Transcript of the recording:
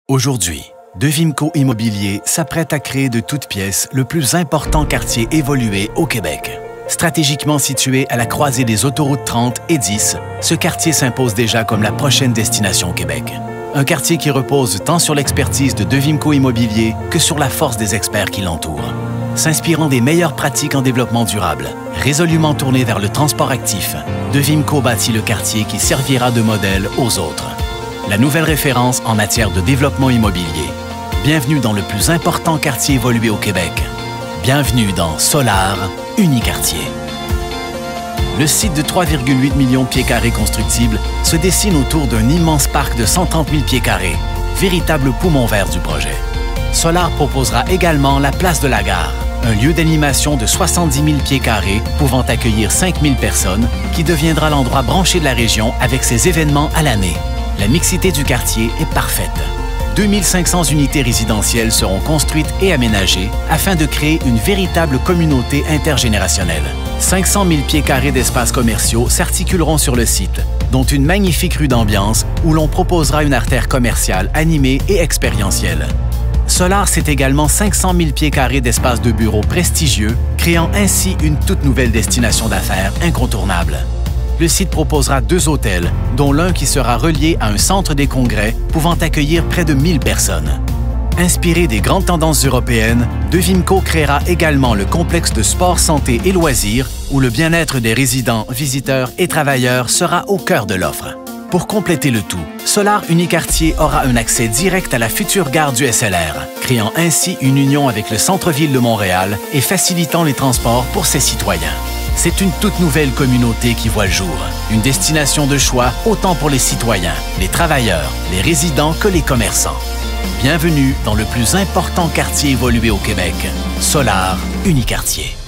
Aujourd'hui, Devimco Immobilier s'apprête à créer de toutes pièces le plus important quartier évolué au Québec. Stratégiquement situé à la croisée des autoroutes 30 et 10, ce quartier s'impose déjà comme la prochaine destination au Québec. Un quartier qui repose tant sur l'expertise de Devimco Immobilier que sur la force des experts qui l'entourent. S'inspirant des meilleures pratiques en développement durable, résolument tourné vers le transport actif, Devimco bâtit le quartier qui servira de modèle aux autres. La nouvelle référence en matière de développement immobilier. Bienvenue dans le plus important quartier évolué au Québec. Bienvenue dans Solar Uniquartier. Le site de 3,8 millions de pieds carrés constructibles se dessine autour d'un immense parc de 130 000 pieds carrés, véritable poumon vert du projet. Solar proposera également la place de la gare, un lieu d'animation de 70 000 pieds carrés pouvant accueillir 5 000 personnes qui deviendra l'endroit branché de la région avec ses événements à l'année. La mixité du quartier est parfaite. 2500 unités résidentielles seront construites et aménagées afin de créer une véritable communauté intergénérationnelle. 500 000 pieds carrés d'espaces commerciaux s'articuleront sur le site, dont une magnifique rue d'ambiance où l'on proposera une artère commerciale animée et expérientielle. Solar, c'est également 500 000 pieds carrés d'espaces de bureaux prestigieux, créant ainsi une toute nouvelle destination d'affaires incontournable. Le site proposera 2 hôtels, dont l'un qui sera relié à un centre des congrès pouvant accueillir près de 1000 personnes. Inspiré des grandes tendances européennes, Devimco créera également le complexe de sport, santé et loisirs où le bien-être des résidents, visiteurs et travailleurs sera au cœur de l'offre. Pour compléter le tout, Solar Uniquartier aura un accès direct à la future gare du SLR, créant ainsi une union avec le centre-ville de Montréal et facilitant les transports pour ses citoyens. C'est une toute nouvelle communauté qui voit le jour, une destination de choix autant pour les citoyens, les travailleurs, les résidents que les commerçants. Bienvenue dans le plus important quartier évolué au Québec, Solar Uniquartier.